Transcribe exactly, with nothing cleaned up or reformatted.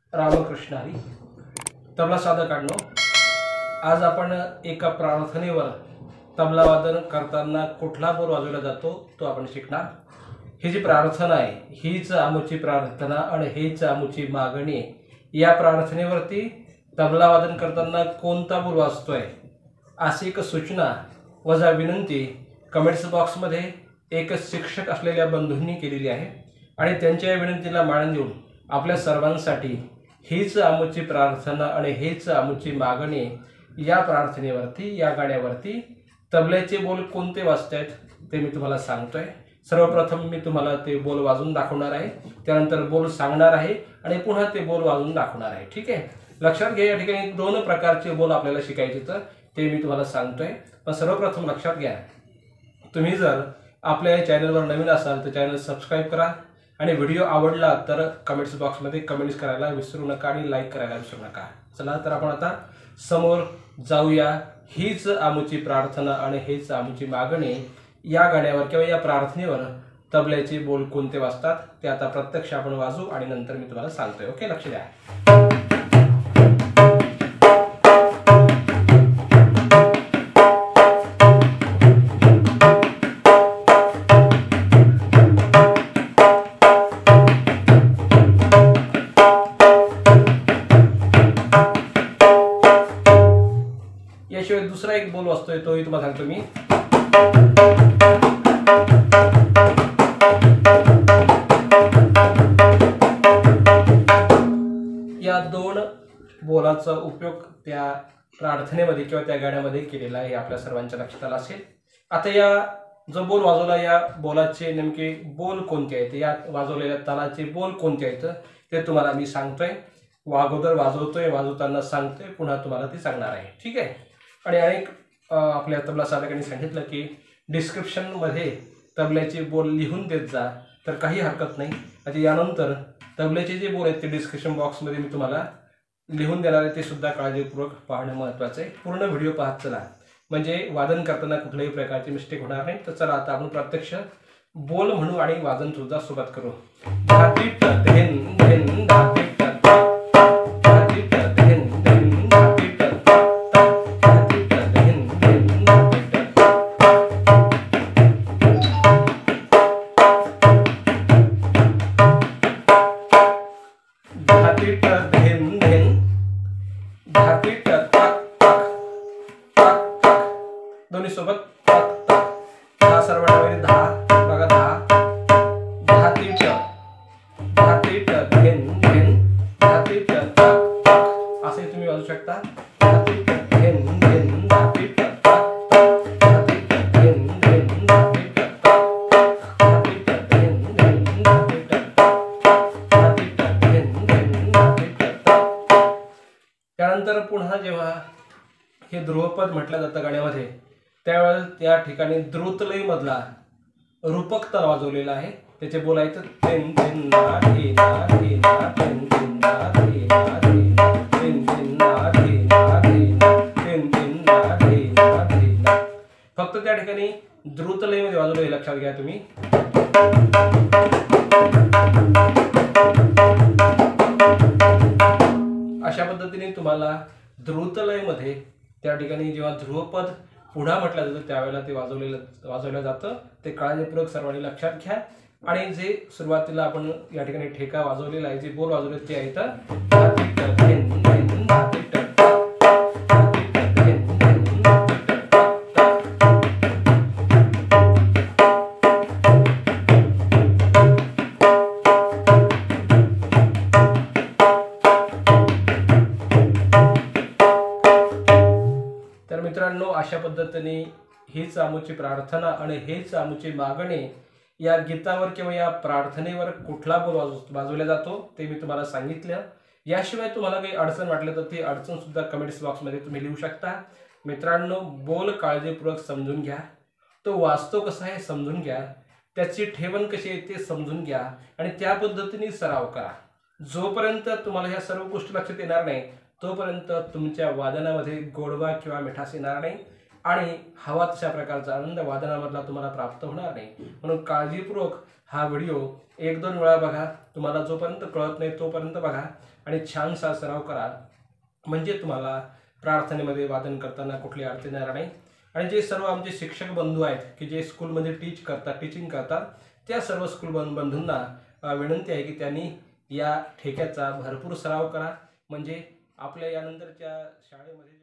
रामकृष्ण हरी. तबला साधकांनो, आज आपण एका प्रार्थनेवर तबला वादन करताना कुठला बोल वाजवला जातो तो आपण शिकणार. ही जी प्रार्थना आहे हीच आमुची प्रार्थना आणि हीच आमुची मागणी. या प्रार्थनेवरती तबला वादन करताना कोणता बोल वाजतोय अशी एक सूचना वजा विनंती कमेंट्स बॉक्समध्ये एक शिक्षक असलेल्या बंधूंनी केलेली आहे आणि त्यांच्या विनंतीला मान देऊन आपल्या सर्वांसाठी हीच आमुची प्रार्थना आणि हीच आमुची मागणी या प्रार्थनेवरती या गाण्यावरती तबल्याचे बोल कोणते वाजतायत ते मी तुम्हाला सांगतोय. सर्वप्रथम मी तुम्हाला ते बोल वाजवून दाखवणार आहे, त्यानंतर बोल सांगणार आहे आणि पुन्हा ते बोल वाजवून दाखवणार आहे. ठीक आहे, लक्षात घ्या या ठिकाणी दोन प्रकारचे बोल आपल्याला शिकायचे तर ते मी तुम्हाला सांगतोय. पण सर्वप्रथम लक्षात घ्या, तुम्ही जर आपल्या या चॅनलवर नवीन असाल तर चॅनल सबस्क्राईब करा आणि व्हिडिओ आवडला तर कमेंट्स बॉक्समध्ये कमेंट्स करायला विसरू नका आणि लाईक करायला विसरू नका. चला तर आपण आता समोर जाऊया. हीच आमुची प्रार्थना आणि हीच आमुची मागणी या गाण्यावर किंवा या प्रार्थनेवर तबल्याचे बोल कोणते वाजतात ते आता प्रत्यक्ष आपण वाजू आणि नंतर मी तुम्हाला सांगतोय. ओके, लक्ष द्या. याशिवाय दुसरा एक बोल वाजतोय तोही तुम्हाला सांगतो मी. या दोन बोलाचा उपयोग त्या प्रार्थनेमध्ये किंवा त्या गाण्यामध्ये केलेला आहे, आपल्या सर्वांच्या लक्षात आला असेल. आता या जो बोल वाजवला या बोलाचे नेमके बोल कोणते आहेत, या वाजवलेल्या तालाचे बोल कोणते आहेत ते तुम्हाला मी सांगतोय. अगोदर वाजवतोय, वाजवताना सांगतोय, पुन्हा तुम्हाला ते सांगणार आहे. ठीक आहे. आणि अनेक आपल्या तबला साधकांनी सांगितलं की डिस्क्रिप्शनमध्ये तबल्याचे बोल लिहून देत जा, तर काही हरकत नाही. आता यानंतर तबल्याचे जे बोल आहेत ते डिस्क्रिप्शन बॉक्समध्ये मी तुम्हाला लिहून देणार आहे, ते सुद्धा काळजीपूर्वक पाहणं महत्त्वाचं आहे. पूर्ण व्हिडिओ पाहत चला, म्हणजे वादन करताना कुठल्याही प्रकारची मिस्टेक होणार नाही. तर चला आता आपण प्रत्यक्ष बोल म्हणू आणि वादन सुद्धा सुरुवात करू. धाती धेन धेन धाती दोन्ही सोबत तक तक. दहा सर्वांना वेळी दहा बघा दहा. धाती ट धाती ट धेन धेन धाती ट तक तक असे तुम्ही वाजवू शकता. धाती ट धेन धेन धाती ट तक तक धाती ट धेन धेन धाती ट तक धाती ट धेन धेन धाती ट तक धाती ट धेन धेन धाती ट तक. त्यानंतर पुन्हा जेव्हा हे ध्रुवपद म्हटलं जातं गाण्यामध्ये त्यावेळेस त्या ठिकाणी द्रुतलय मधला रूपक ताल वाजवलेला आहे. त्याचे बोल आहेत तेन तेन ना धी ना धी ना तेन तेन ना धी ना धी ना तेन तेन ना धी ना धी ना तेन तेन ना धी ना धी ना. फक्त त्या ठिकाणी द्रुतलय मध्ये वाजवले, लक्षात घ्या तुम्ही. अशा पद्धतीने तुम्हाला द्रुतलय मध्ये त्या ठिकाणी जेव्हा ध्रुवपद पुढा म्हटलं जातं त्यावेळेला ते वाजवलेलं वाजवलं जातं. ते काळजीपूर्वक सर्वांनी लक्षात घ्या. आणि जे सुरुवातीला आपण या ठिकाणी ठेका वाजवलेला आहे, जे बोल वाजवले ते आहेत धाती ट धेन धेन धाती ट तक धाती ट धेन धेन धाती ट तक. तर मित्रांनो, अशा पद्धतीने हीच आमुची प्रार्थना आणि हीच आमुची मागणी या गीतावर किंवा या प्रार्थनेवर कुठला बोल वाजवला जातो ते मी तुम्हाला सांगितलं. याशिवाय तुम्हाला काही अडचण वाटली तर ती अडचण सुद्धा कमेंट्स बॉक्समध्ये तुम्ही लिहू शकता. मित्रांनो, बोल काळजीपूर्वक समजून घ्या, तो वाचतो कसा आहे समजून घ्या, त्याची ठेवण कशी आहे ते समजून घ्या आणि त्या पद्धतीने सराव करा. जोपर्यंत तुम्हाला ह्या सर्व गोष्टी लक्षात येणार नाही तोपर्यंत तुमच्या वादनामध्ये गोडवा किंवा मिठास येणार नाही. आणि हवा तशा प्रकारचा आनंद वादनामधला तुम्हाला प्राप्त होणार नाही. म्हणून काळजीपूर्वक हा व्हिडिओ एक दोन वेळा बघा. तुम्हाला जोपर्यंत कळत नाही तोपर्यंत बघा आणि छानसा सराव करा, म्हणजे तुम्हाला प्रार्थनेमध्ये वादन करताना कुठली अडचण येणार नाही. आणि जे सर्व आमचे शिक्षक बंधू आहेत की जे स्कूलमध्ये टीच करतात टीचिंग करतात, त्या सर्व स्कूल बंधूंना विनंती आहे की त्यांनी या ठेक्याचा भरपूर सराव करा, म्हणजे आपल्या यानंतरच्या शाळेमध्ये